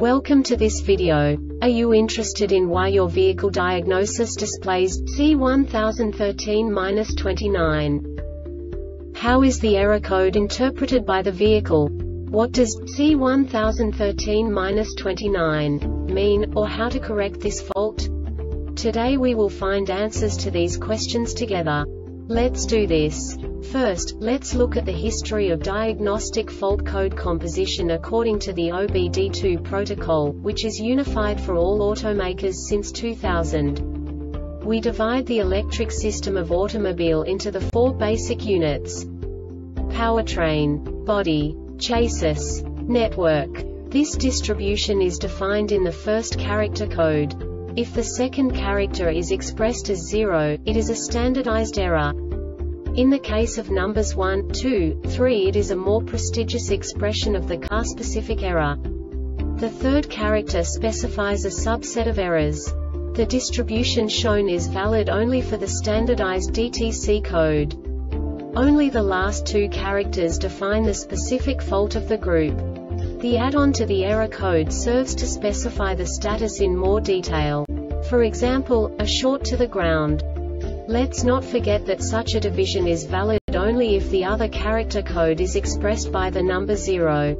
Welcome to this video. Are you interested in why your vehicle diagnosis displays C1013-29? How is the error code interpreted by the vehicle? What does C1013-29 mean, or how to correct this fault? Today we will find answers to these questions together. Let's do this. First, let's look at the history of diagnostic fault code composition according to the OBD2 protocol, which is unified for all automakers since 2000. We divide the electric system of automobile into the four basic units: powertrain, body, chassis, network. This distribution is defined in the first character code. If the second character is expressed as 0, it is a standardized error. In the case of numbers 1, 2, 3, it is a more prestigious expression of the car-specific error. The third character specifies a subset of errors. The distribution shown is valid only for the standardized DTC code. Only the last two characters define the specific fault of the group. The add-on to the error code serves to specify the status in more detail. For example, a short to the ground. Let's not forget that such a division is valid only if the other character code is expressed by the number 0.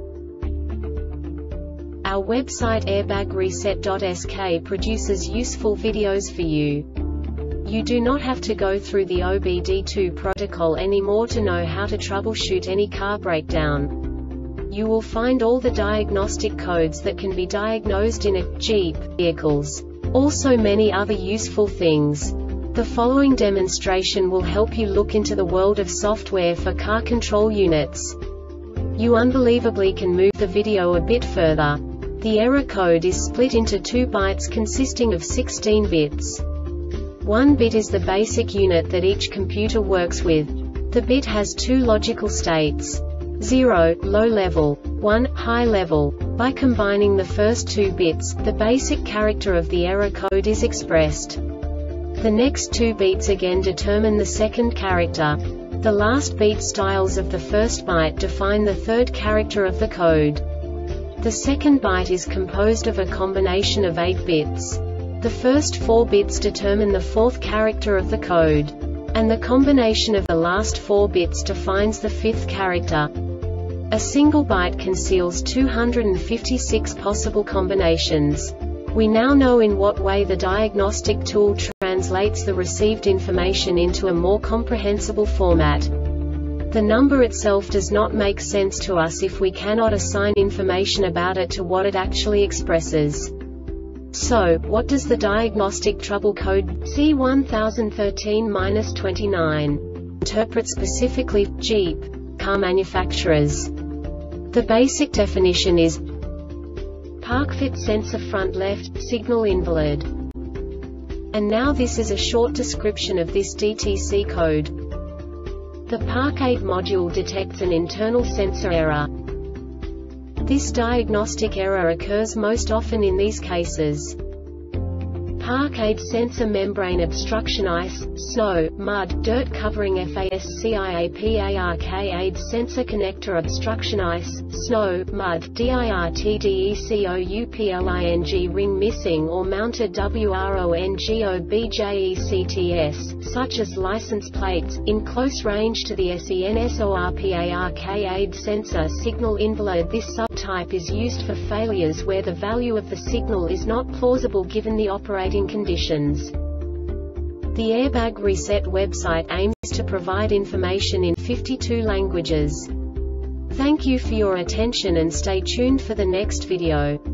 Our website airbagreset.sk produces useful videos for you. You do not have to go through the OBD2 protocol anymore to know how to troubleshoot any car breakdown. You will find all the diagnostic codes that can be diagnosed in a Jeep vehicles. Also many other useful things. The following demonstration will help you look into the world of software for car control units. You unbelievably can move the video a bit further. The error code is split into 2 bytes consisting of 16 bits. 1 bit is the basic unit that each computer works with. The bit has 2 logical states: 0, low level, 1, high level. By combining the first 2 bits, the basic character of the error code is expressed. The next 2 beats again determine the second character. The last beat styles of the first byte define the third character of the code. The second byte is composed of a combination of 8 bits. The first 4 bits determine the fourth character of the code. And the combination of the last 4 bits defines the fifth character. A single byte conceals 256 possible combinations. We now know in what way the diagnostic tool translates the received information into a more comprehensible format. The number itself does not make sense to us if we cannot assign information about it to what it actually expresses. So, what does the diagnostic trouble code C1013-29 interpret specifically for Jeep car manufacturers? The basic definition is park fit sensor front left, signal invalid. And now this is a short description of this DTC code. The Park Aid module detects an internal sensor error. This diagnostic error occurs most often in these cases: Park Aid sensor membrane obstruction, ice, snow, mud, dirt covering FASCIAPARK Aid sensor connector obstruction, ice, snow, mud, DIRTDECOUPLING ring missing or mounted WRONGOBJECTS, such as license plates, in close range to the SENSORPARK Aid sensor signal invalid. This subtype is used for failures where the value of the signal is not plausible given the operating conditions. The Airbag Reset website aims to provide information in 52 languages. Thank you for your attention and stay tuned for the next video.